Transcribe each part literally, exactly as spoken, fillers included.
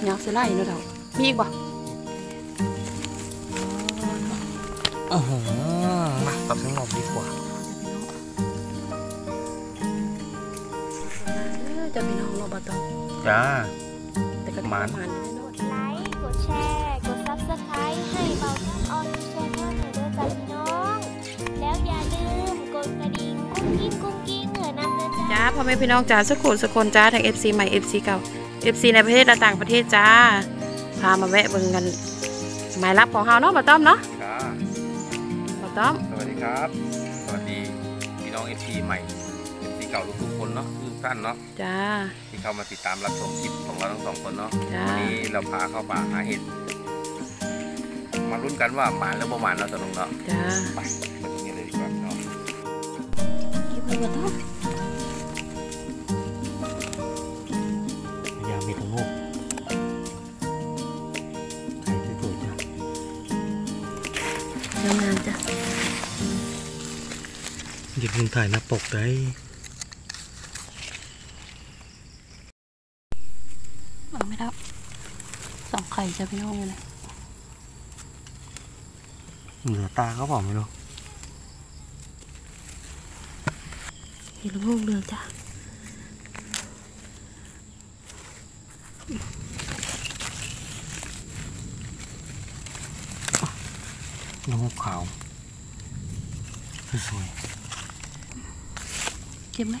อยากเสียไล่เนาะเรามีอีกบ่โอ้โหมาตัดทั้งหมดดีกว่าจะพี่น้องเราบ่ต้องจ้าแต่ก็มันกดไลค์กดแชร์กดซับสไครต์ให้เบาต้นออนแชนแนลหน่อยด้วยจ้าพี่น้องแล้วอย่าลืมกดกระดิ่งกุ้งกิ้งกุ้งกิ้งเหนือนั่นนะจ้าจ้าพ่อแม่พี่น้องจ้าสักคนสักคนจ้าทั้ง เอฟ ซี ใหม่ เอฟ ซี เก่า เอฟ ซี ในประเทศและต่างประเทศจ้าพามาแวะเบิ่งกันหมายลับของเฮาเนาะบ่ต้อมเนาะจ้าบ่ต้อมสวัสดีครับสวัสดีพี่น้อง เอฟ ซี ใหม่ เอฟ ซี เก่าทุกๆคนเนาะทุกท่านเนาะจ้าที่เข้ามาติดตามรับชมคลิปของเราทั้งสองคนเนาะวันนี้เราพาเข้าป่าหาเห็ดมาลุ้นกันว่าหมานหรือบ่หมานเราจะลงเนาะจ้าไปมาตรงนี้เลยดีกว่าเนาะคิดว่าบ่ต้อมยาเม็ดทั้งลูกใครสวยๆจ้ะงามๆจ้ะหยิบมุมถ่ายหน้าปกได้เอาไม่รับสองไข่จ้ะพี่น้องเลยเหลือตาเขาบอกไม่รู้เห็นลูกเรือจ้ะน้ำขาวสวยเก็บไหม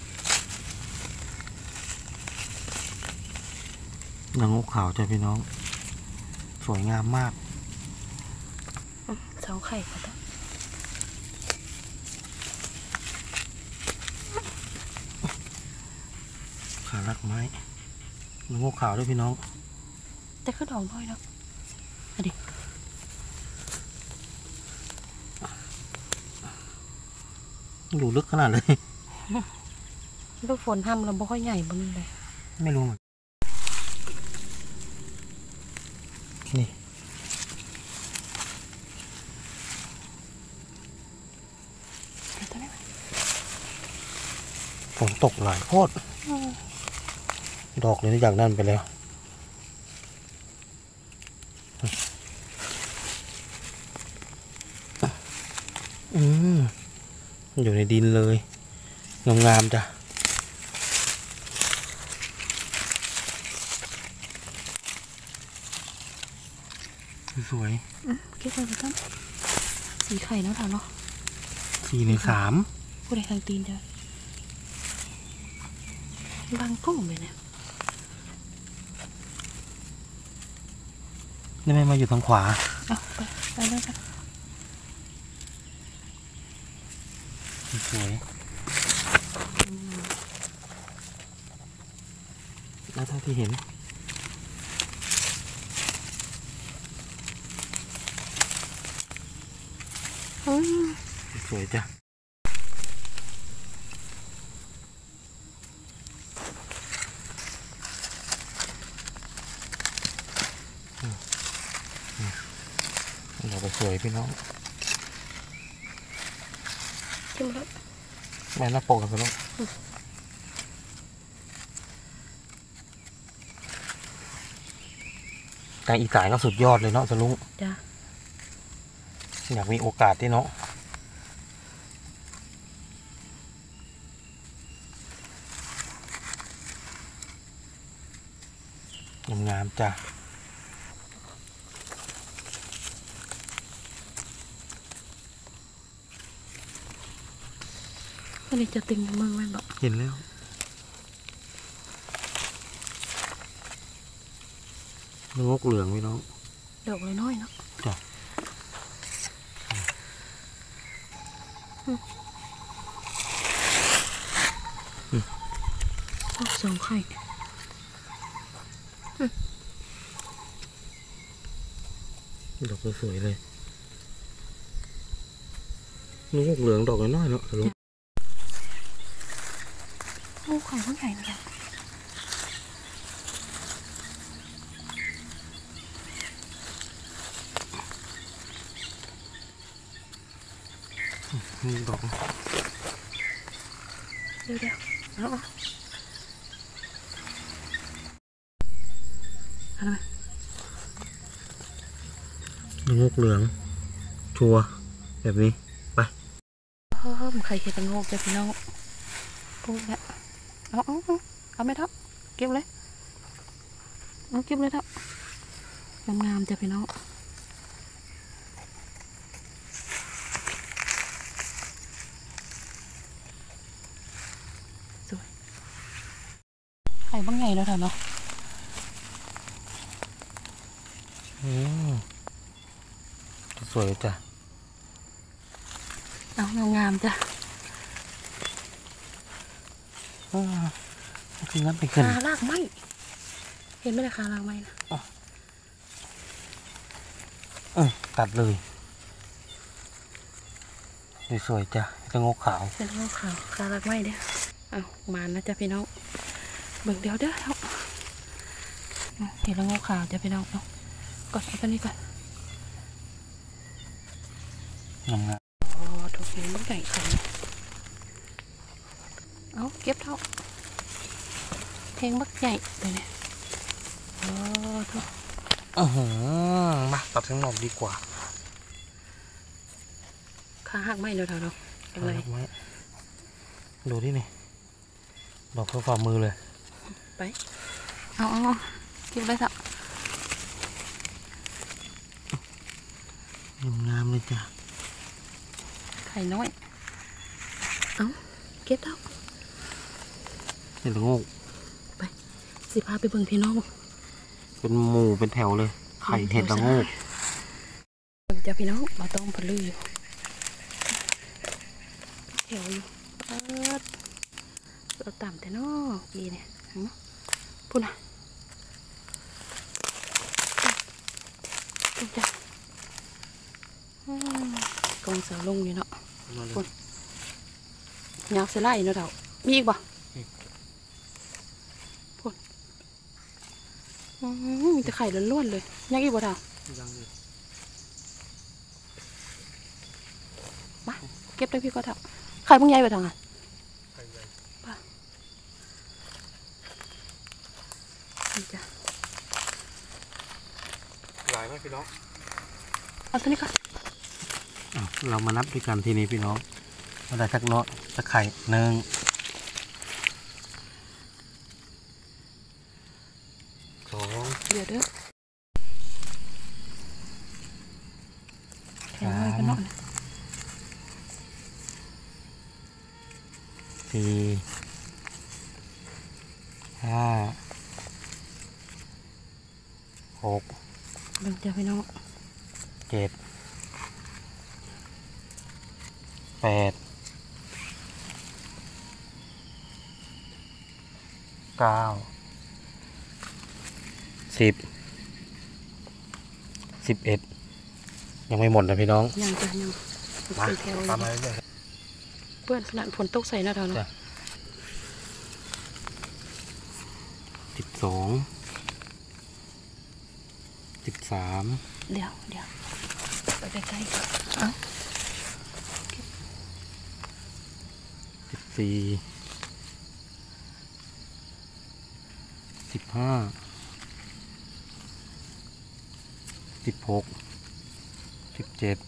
น้ำขาวจ้ะพี่น้องสวยงามมากสองไข่ก็ได้ขาลักไม้น้ำขาวด้วยพี่น้องแต่ก็ดอกน้อยแล้วอดีอยู่ลึกขนาดเลยลูกฝนทำเราบ่ค่อยใหญ่บนเลยไม่รู้เหมือนนี่ฝนตกหลายโคตรดอกเลยจากนั่นไปแล้วอืมอยู่ในดินเลยงามๆจ้ะสวยเก็บไปไปต้นสีไข่เนาะท่านเนาะสี่ในสามผู้ใดทางตีนจ้ะบางกุ้งเลยเนี่ยนี่ไม่มาอยู่ทางขวาเอาไปไปเลยจ้ะสวยแล้วเท่าที่เห็นสวยจ้ะเราไปสวยพี่น้องขึ้นมาแล้วแม่หน้าปกกันไปแล้วแต่อีสานก็สุดยอดเลยเนาะสลุงจ้ะอยากมีโอกาสที่เนาะงามๆจ้ะอันนี้จะติงเมืองมันบอกเห็นแล้วงกเหลืองพี่น้องดอกน้อยๆเนาะจ้ะสองไข่ดอกสวยเลยงกเหลืองดอกน้อยๆเนาะลูกโอ้ไข่ทั้งไข่เลยนี่ดอกเดี๋ยวเดี๋ยวเอาทำไมงกเหลืองชัวแบบนี้ไปเพิ่มไข่เห็ดละโงกจ้ะพี่น้องปุ๊บแล้วเอาเอาเอาเอาไม่ทับเก็บเลยเอาเก็บเลยทับงามๆจ้ะพี่น้องสวยไข่บ้างไงแล้วเถอะเนาะอืมสวยจ้ะเอางามๆจ้ะอืมคืองั้นไปขึ้นขาลากไม้เห็นไหมล่ะขาลากไม้นะเออตัดเลยสวยๆจ้ะจะงกขาวเป็นข้าวขาวขาลากไม้เด้อเอามานะจ้ะพี่น้องเบิ่งเดี๋ยวเด้อเอาเอาเห็นแล้วงอขาวจ้ะพี่น้องเอาก่อนเอาตัวนี้ก่อนงามโอ้ถูกเห็นมันไก่ไข่เอาเก็บเท่าแทงบักใหญ่เลยเนี่ยโอ้ถูกๆอือหือมาตัดข้างนอกดีกว่าขาหักไม้เดี๋ยวเท่าเนาะยังไงเอาไว้ดูที่นี่ดอกเพื่อฝ่ามือเลยไปเอาเอาเอาเก็บได้สักงามๆเลยจ้ะไข่น้อยเอาเก็บเท่าเห็ดละโงกสิพาไปเบิ่งพี่น้องเป็นหมู่เป็นแถวเลย ไข่เห็ดละโงกเบิ่งจ้ะพี่น้องมาต้องพลืออยู่แถวอยู่เอิดเราต่ำแต่นอกดีเนี่ยเห็นไหมพูดนะพูดจ้ะอืมกองเสาลงอยู่เนาะพูดยาวเสไลเนาะเดามีอีกบ่พูดอืมมีแต่ไข่ล้วนๆเลยยังอีกบ่เดามาเก็บได้พี่ก็เดาไข่พวกใหญ่ไปทางอ่ะนี่จ้ะหลายไหมพี่น้องเอาตัวนี้ก่อนเรามานับด้วยกันทีนี้พี่น้องมาได้สักเนาะสักไข่หนึ่งสองเดี๋ยวเด้อแข็งเลยกันเนาะสี่ห้าหกเบิ่งจ้ะพี่น้องเจ็ดแปดเก้าสิบสิบเอ็ดยังไม่หมดนะพี่น้องยังจ้ะยังมาเป็นแถวตามมาเลยเรื่อยเพื่อนขนาดฝนตกใส่หน้าเท่าๆเนาะจ้ะสิบสองสิบสามเดี๋ยวเดี๋ยวไปใกล้ๆก่อนเอ้าสิบสี่สิบห้าสิบหกสิบเจ็ด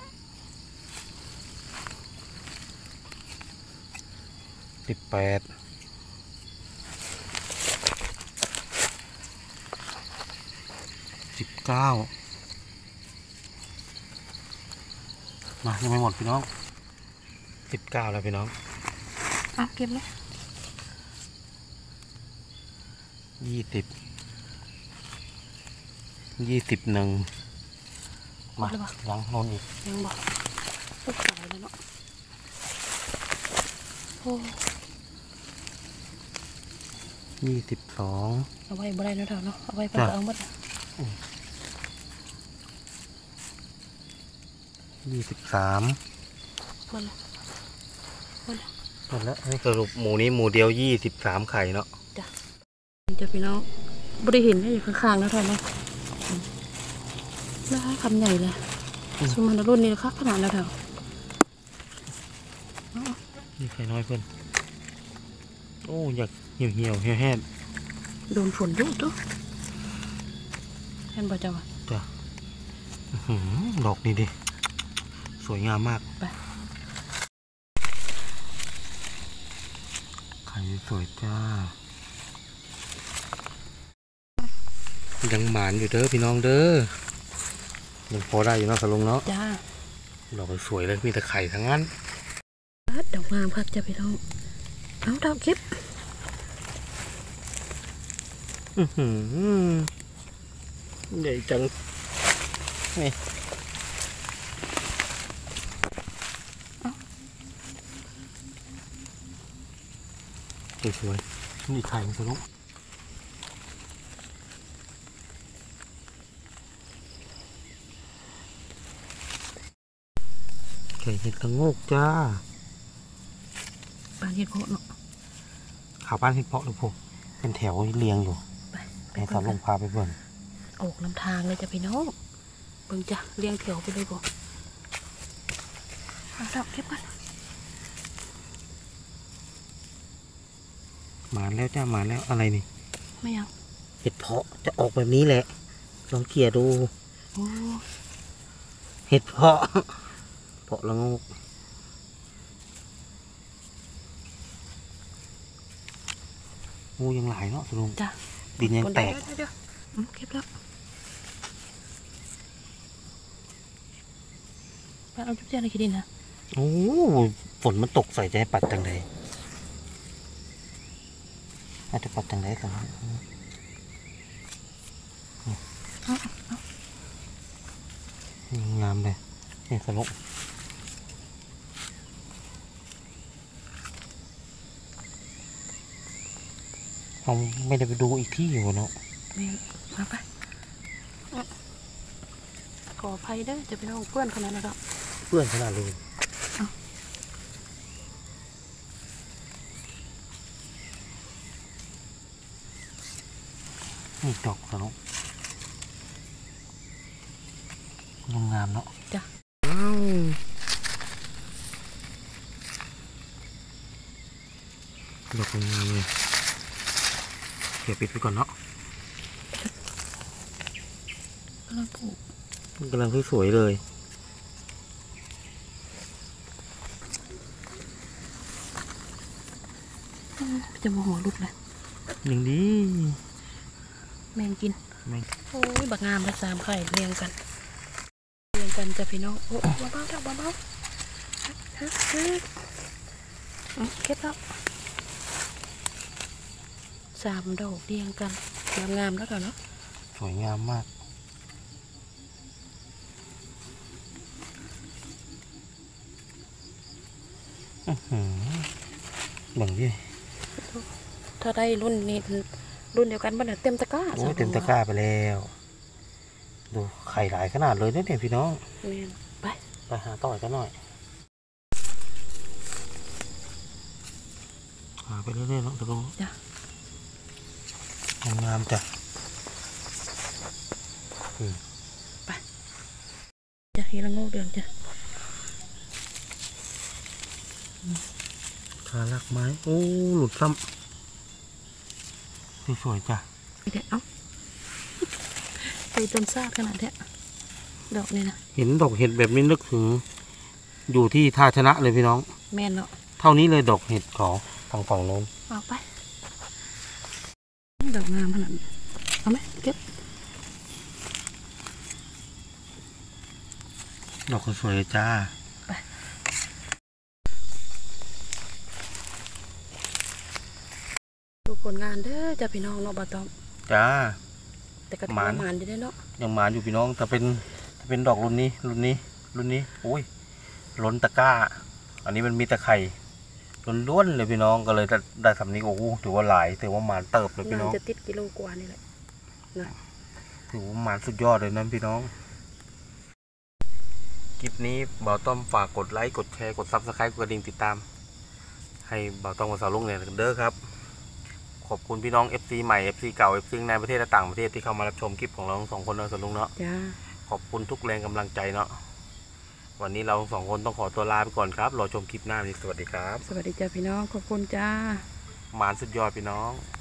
สิบแปดสิบเก้ามายังไม่หมดพี่น้องสิบเก้าแล้วพี่น้องเอาเก็บเลยยี่สิบยี่สิบหนึ่งมายังโน่นอีกยังบอกตกใส่เลยเนาะโอ้ยี่สิบสองเอาไว้บ่ได้เนาะเท่าเนาะเอาไว้ไปจ้ะเอาหมดยี่สิบสามหมดละหมดละหมดแล้วนี่สรุปหมูนี้หมูเดียวยี่สิบสามไข่เนาะนี่จะพี่น้องบ่ได้เห็นได้อยู่ข้างๆแล้วเท่าเนาะน่าคำใหญ่เลยสุมันรุ่นนี้คักขนาดแล้วเท่านี่ไข่น้อยเพื่อนโอ้อยากเหี่ยวเหี่ยวแห้วแห้วโดนฝนเยอะตัวเห็นบ่เจ้าจ้ะดอกนี่ดิสวยงามมากไปไข่สวยจ้ายังหมานอยู่เด้อพี่น้องเด้อยังพอได้อยู่เนาะสลุงเนาะจ้าดอกสวยเลยมีแต่ไข่ทั้งนั้นดอกงามครับจ้าพี่น้องเอาดอกเก็บอือหือใหญ่จังนี่สวยๆนี่ไข่สลุงไข่เห็ดกระโงกจ้าบ้านเห็ดเพาะเนาะข่าวบ้านเห็ดเพาะหรือพวกเป็นแถวเรียงอยู่ไปไปสาวลงพาไปเบิ่งออกลำทางเลยจ้ะพี่น้องเบิ่งจ้ะเรียงแถวไปเลยบ่เอาดอกเก็บกันมาแล้วจ้ามาแล้วอะไรนี่ไม่ยังเห็ดเพาะจะออกแบบนี้แหละลองเกี่ยดูโอ้เห็ดเพาะเพาะละงกงูยังหลายเนาะสลุงจ้ะดินยังแตกเก็บแล้วไปเอาจุ๊บเจ้าในขี้ดินนะโอ้ฝนมันตกใส่ใจปัดจังไดอาจจะปัดจังไดกันงามเลยนี่สลุงเราไม่ได้ไปดูอีกที่อยู่เนาะไม่มาไปขออภัยเด้อจะไปเอาเพื่อนขนาดนั้นหรอเพื่อนขนาดเลยนี่ดอกสนุกงามเนาะจ้ะดอกงามเลยเดี๋ยวปิดไปก่อนเนาะกำลังปลูกกำลังสวยๆเลยจะมาหัวรุดเลยอย่างนี้แมงกินแมงโอ้ยบักงามเลยสามไข่เรียงกันเรียงกันจ้ะพี่น้องโอ้เบาๆเถอะเบาๆเก็บแล้วสามดอกเรียงกันงามๆแล้วกันเนาะสวยงามมากหลังดิถ้าได้รุ่นนี้รุ่นเดียวกันบ้านเต็มตะกร้าโอ้เต็มตะกร้าไปแล้วดูไข่หลายขนาดเลยเนี่ยพี่น้องไปไปหาต่อยกันหน่อยหาไปเรื่อยๆเนาะตะลุงจ้ะงามจ้ะไปจะเห็นละโง่เดือนจ้ะขาลักไม้โอ้หลุดซ้ำสวยๆจ้ะเดี๋ยวเอาไปต้นซากขนาดเนี้ยดอกนี่นะเห็นดอกเห็ดแบบนี้นึกถึงอยู่ที่ท่าชนะเลยพี่น้องแม่นเนาะเท่านี้เลยดอกเห็ดของทางฝั่งโน้นเอาไปดอกงามขนาดเอาไหมเก็บดอกสวยจ้าไปดูผลงานเด้อจ้าพี่น้องเนาะบาตอมจ้าแต่ก็หมานหมานอยู่ได้เนาะยังหมานอยู่พี่น้องแต่เป็นถ้าเป็นดอกรุ่นนี้รุ่นนี้รุ่นนี้โอ้ยล้นตะกร้าอันนี้มันมีแต่ไข่ล้วนๆเลยพี่น้องก็เลยได้ทำนี้โอ้โหถือว่าหลายถือว่าหมานเติบเลยพี่น้องจะติดกิโลกว่านี่แหละนะถือว่าหมานสุดยอดเลยนะพี่น้องคลิปนี้บ่าวต้อมฝากกดไลค์กดแชร์กดซับสไครต์กดกระดิ่งติดตามให้บ่าวต้อมกับสาวลุงเนี่ยเด้อครับขอบคุณพี่น้อง เอฟ ซี ใหม่ เอฟ ซี เก่า เอฟ ซี ในประเทศและต่างประเทศที่เข้ามารับชมคลิปของเราทั้งสองคนเนาะสาวลุงเนาะขอบคุณทุกแรงกำลังใจเนาะวันนี้เราสองคนต้องขอตัวลาไปก่อนครับรอชมคลิปหน้านี้สวัสดีครับสวัสดีจ้าพี่น้องขอบคุณจ้าหมานสุดยอดพี่น้อง